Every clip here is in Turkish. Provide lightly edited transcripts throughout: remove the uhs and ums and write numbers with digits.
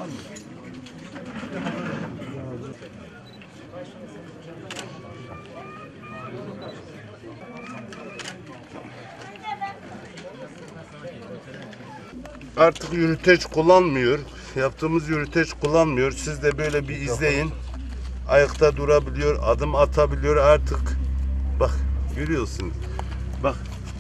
Artık yürüteç kullanmıyor. Yaptığımız yürüteç kullanmıyor. Siz de böyle bir izleyin. Ayakta durabiliyor, adım atabiliyor artık. Bak, görüyorsunuz. Bak.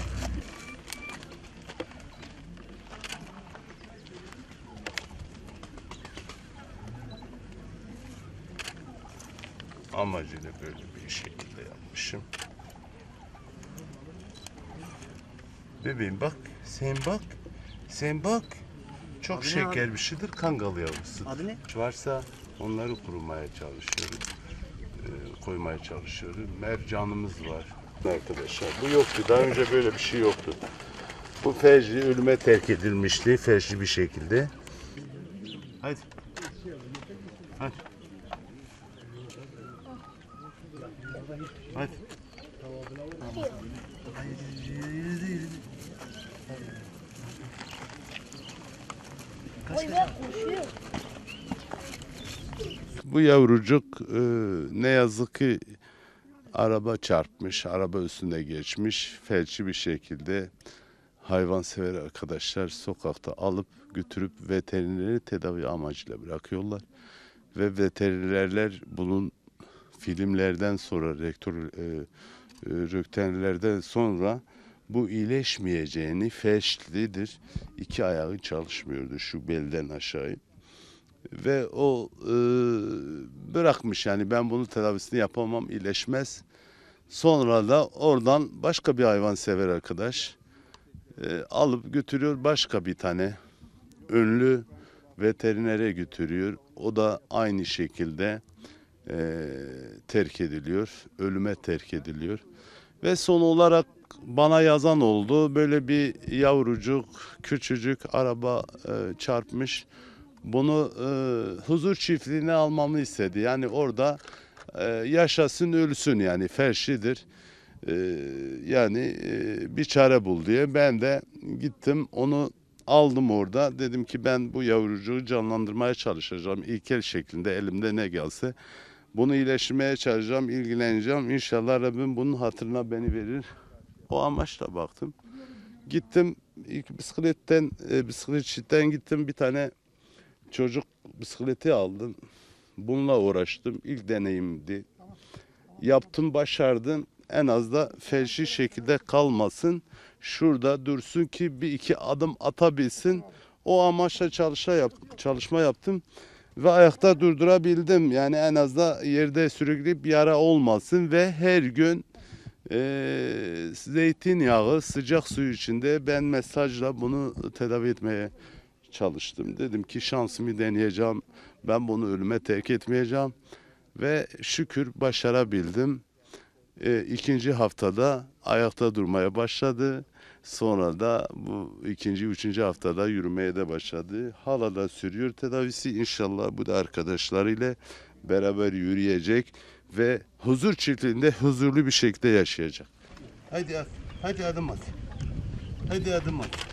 Amacıyla böyle bir şekilde yapmışım. Bebeğim bak, sen bak. Çok Adı ne şeker abi? bir şeydir, kangal yavrusu. Adı ne? Varsa onları kurumaya çalışıyorum. Koymaya çalışıyorum. Mercanımız var arkadaşlar. Bu yoktu. Daha önce böyle bir şey yoktu. Bu fecri ölüme terk edilmişti. Fecri bir şekilde. Hadi. Hadi. Hadi. Oy be koşuyor. Bu yavrucuk ne yazık ki araba çarpmış, araba üstünde geçmiş, felçli bir şekilde hayvansever arkadaşlar sokakta alıp götürüp veterineri tedavi amacıyla bırakıyorlar. Ve veterinerler bunun filmlerden sonra, röntgenlerden sonra bu iyileşmeyeceğini, felçlidir, iki ayağı çalışmıyordu şu belden aşağı. Ve o bırakmış yani ben bunu tedavisini yapamam, iyileşmez. Sonra da oradan başka bir hayvansever arkadaş alıp götürüyor başka bir tane ünlü veterinere götürüyor. O da aynı şekilde terk ediliyor, ölüme terk ediliyor. Ve son olarak bana yazan oldu. Böyle bir yavrucuk, küçücük araba çarpmış. Bunu huzur çiftliğine almamı istedi. Yani orada yaşasın ölsün yani felçlidir. Yani bir çare bul diye. Ben de gittim onu aldım orada. Dedim ki ben bu yavrucuğu canlandırmaya çalışacağım. İlkel şeklinde elimde ne gelse. Bunu iyileştirmeye çalışacağım, ilgileneceğim. İnşallah Rabbim bunun hatırına beni verir. O amaçla baktım. Gittim ilk bisikletçiden gittim bir tane çocuk bisikleti aldım. Bununla uğraştım. İlk deneyimdi. Yaptım, başardım. En az da felçli şekilde kalmasın. Şurada dursun ki bir iki adım atabilsin. O amaçla çalışma yaptım. Ve ayakta durdurabildim. Yani en az da yerde sürükleyip yara olmasın. Ve her gün zeytinyağı sıcak su içinde ben mesajla bunu tedavi etmeye çalıştım. Dedim ki şansımı deneyeceğim. Ben bunu ölüme terk etmeyeceğim. Ve şükür başarabildim. İkinci haftada ayakta durmaya başladı. Sonra da bu ikinci, üçüncü haftada yürümeye de başladı. Hala da sürüyor tedavisi. İnşallah bu da arkadaşlarıyla beraber yürüyecek ve huzur çiftliğinde huzurlu bir şekilde yaşayacak. Hadi adım at. Hadi adım at.